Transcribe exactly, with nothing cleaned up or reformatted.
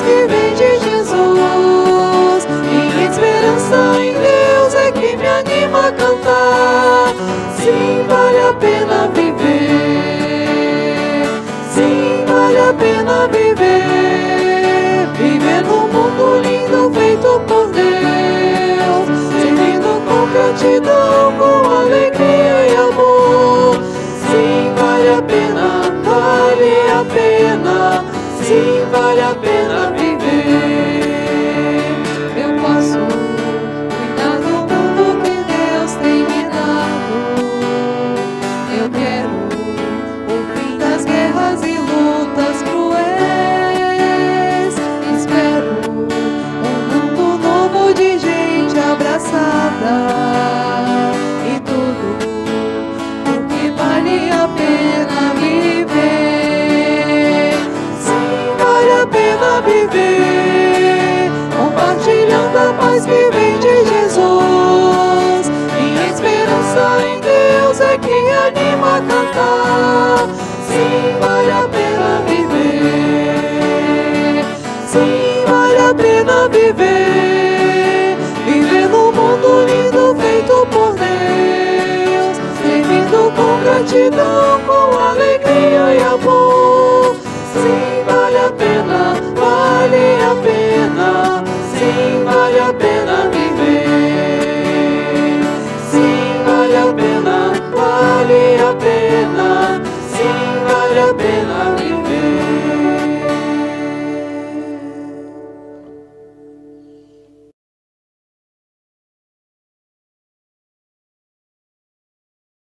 que vem de Jesus. Minha esperança em Deus é que me anima a cantar. Sim, vale a pena viver. Sim, vale a pena viver. Viver num mundo lindo feito por Deus, servindo com gratidão, com alegria e amor. Sim, vale a pena, vale a pena. Sim, vale a pena viver. Eu posso cuidar do mundo que Deus tem me dado. Eu quero o fim das guerras e lutas cruéis. Espero um mundo novo de gente abraçada. E tudo porque vale a pena viver. Sim, vale a pena viver, compartilhando a paz que vem de Jesus. Minha esperança em Deus é que anima a cantar. Sim, vale a pena viver. Sim, vale a pena viver. Viver num mundo lindo feito por Deus, servindo com gratidão, com alegria